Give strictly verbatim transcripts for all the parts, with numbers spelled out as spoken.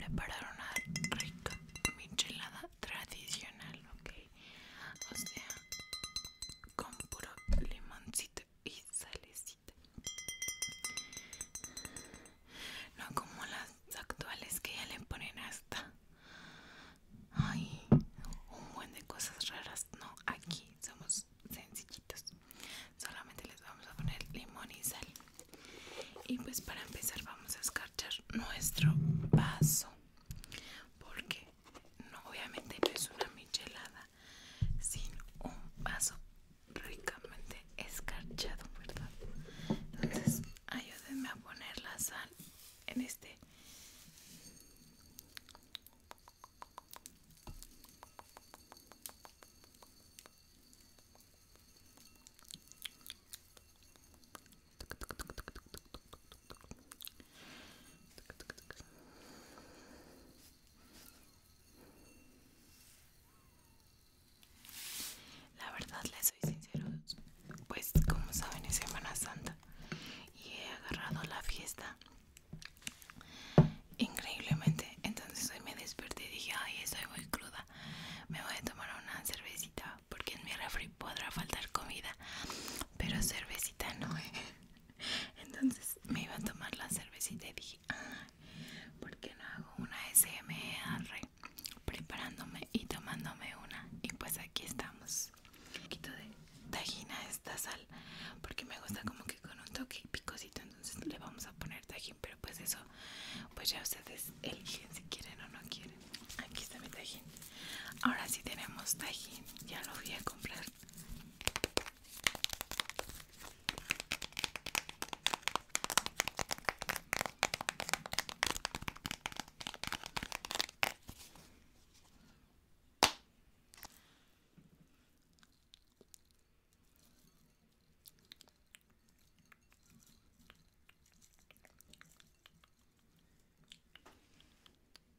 preparar una rica michelada tradicional, ¿ok? O sea, con puro limoncito y salecita. No como las actuales que ya le ponen hasta, ay, un buen de cosas raras. No, aquí somos sencillitos. Solamente les vamos a poner limón y sal. Y pues para empezar vamos a escarchar nuestro vaso, porque no, obviamente no es una michelada sin un vaso ricamente escarchado, ¿verdad? Entonces ayúdenme a poner la sal en este. La verdad, les soy sincero, pues como saben es Semana Santa y he agarrado la fiesta increíblemente. Entonces hoy me desperté y dije, ay, estoy muy cruda, me voy a tomar una cervecita, porque en mi refri podrá faltar comida, pero cervecita no. Entonces me iba a tomar la cervecita y dije, ah, ¿por qué no hago una A S M R preparándome y tomándome una? Y pues aquí estamos. Un poquito de tajín a esta sal, porque me gusta como que con un toque picosito. Entonces le vamos a poner tajín, pero pues eso, pues ya ustedes eligen si quieren o no quieren. Aquí está mi tajín. Ahora sí tenemos tajín, ya lo fui a comprar.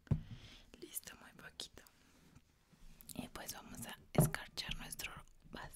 Listo, muy poquito. Y pues vamos a escarchar nuestro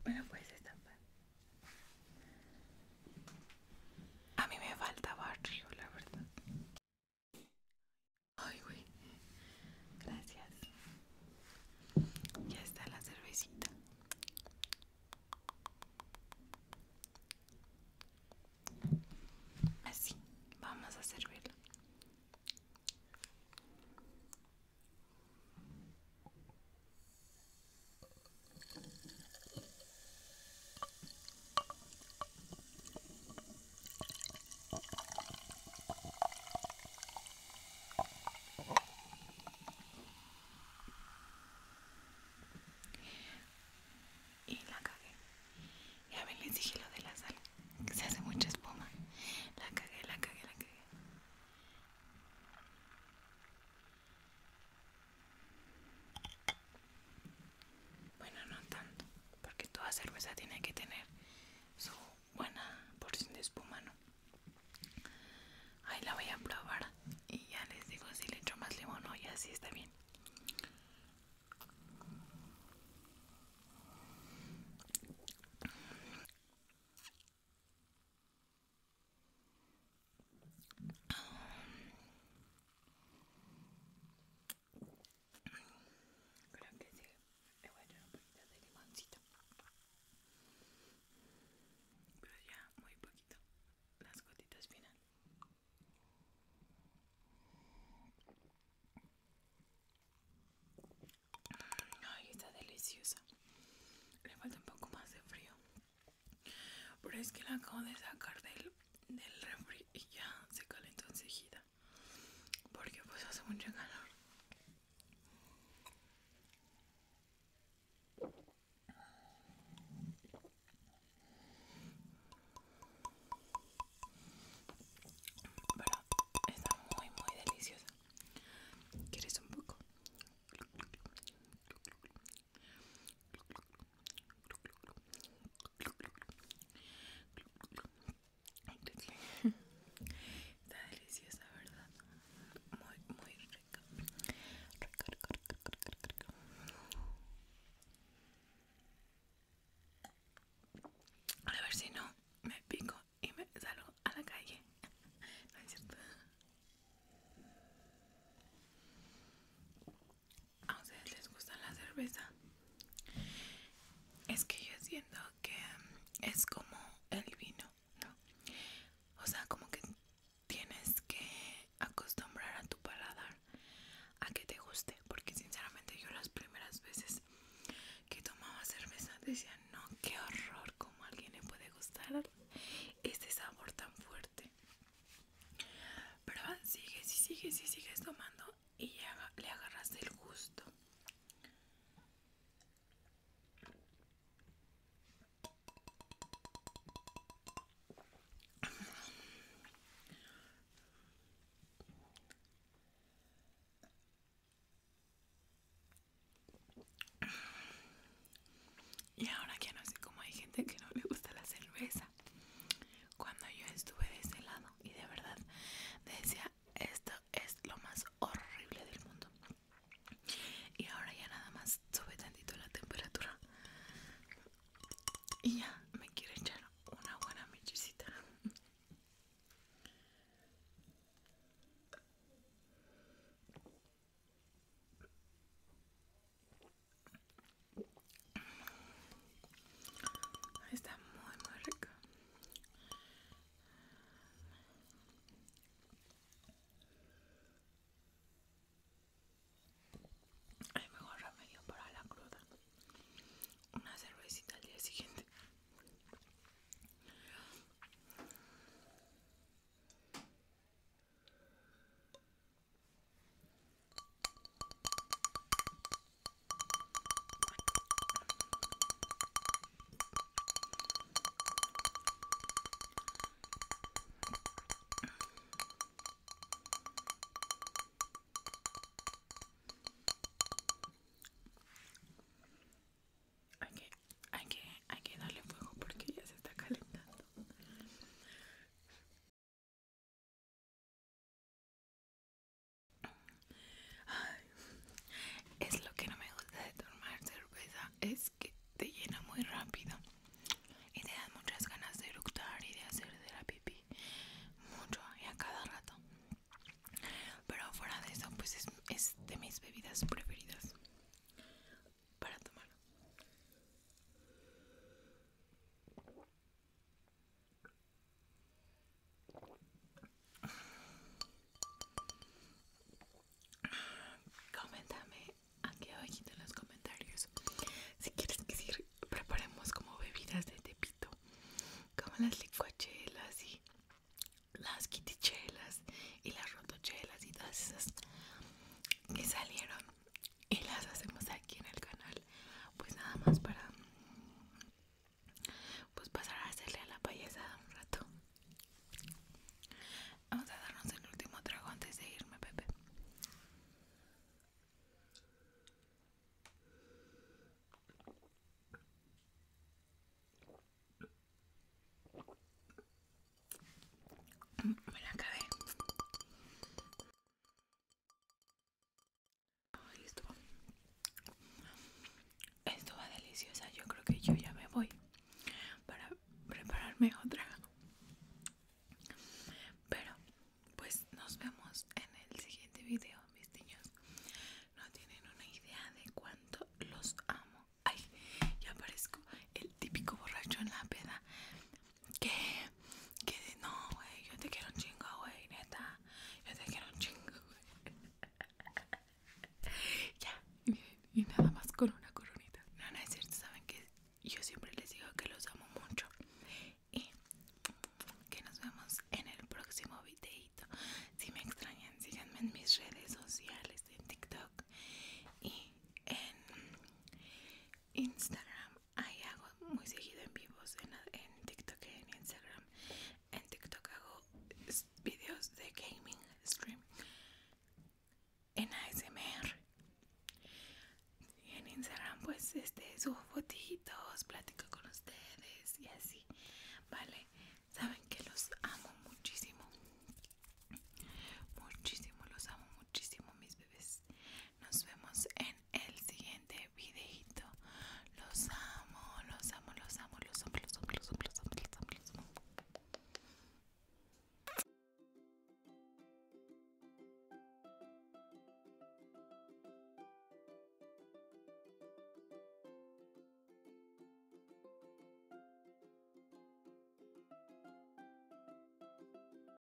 Bueno, pues estampar. A mí me falta barrio, la verdad. Ay, güey. Gracias. Ya está la cervecita. Así, vamos a servirlo. Y la cagué. Ya ven, les dije lo de la sal. Se hace mucha espuma. La cagué, la cagué, la cagué. Bueno, no tanto, porque toda cerveza tiene que tener su buena porción de espuma, ¿no? Ahí la voy a probar y ya les digo si le echo más limón o ya sí está bien. Creo que sí, le voy a echar un poquito de limoncito, pero ya muy poquito, las gotitas final. Ay, está deliciosa. Le falta un poco más de frío, pero es que la acabo de sacar del, del refri y ya se calentó enseguida, porque pues hace mucho calor. Pero está muy muy deliciosa. ¿Quieres un poco? Está deliciosa, ¿verdad? Muy, muy rica. Rica, rica, rica, rica, rica, rica. A ver si no me pico y me salgo a la calle. No es cierto. ¿A ustedes les gusta la cerveza? Es que yo siento que es como el vino, ¿no? O sea, como que tienes que acostumbrar a tu paladar a que te guste, porque sinceramente yo las primeras veces que tomaba cerveza decía, no, qué horror, como a alguien le puede gustar este sabor tan fuerte. Pero sigues y sigues y sigues tomando y ya le agarras el gusto. Y ahora ya no sé cómo hay gente que no le gusta la cerveza. Cuando yo estuve de ese lado y de verdad decía, esto es lo más horrible del mundo. Y ahora ya nada más sube tantito la temperatura y ya me quiero echar una buena mechecita. Está muy muy rica. El mejor remedio para la cruda, una cervecita al día siguiente. las licuachelas y las kitichelas y las rotochelas y todas esas que salieron y las hacemos aquí en el canal, pues nada más para pues pasar a hacerle a la payasada un rato. Vamos a darnos el último trago antes de irme, Pepe. Me la acabé. Ay, estuvo, estuvo deliciosa. Yo creo que yo ya me voy para prepararme otra. Pero pues nos vemos en el siguiente video, mis niños. No tienen una idea de cuánto los amo. Ay, ya parezco el típico borracho en la peda. Que, que no, güey, yo te quiero un chingo, güey, neta. Yo te quiero un chingo, güey. Ya, y, y nada más con una coronita. No, no es cierto, saben que yo siempre les digo que los amo mucho. Y que nos vemos en el próximo videito. Si me extrañan, síganme en mis redes sociales, en TikTok y en Instagram. Ahí hago muy seguido en vivos en, en TikTok y en Instagram. En TikTok hago videos de gaming stream en A S M R. Y en Instagram pues este subo fotitos, platico con ustedes y así, ¿vale?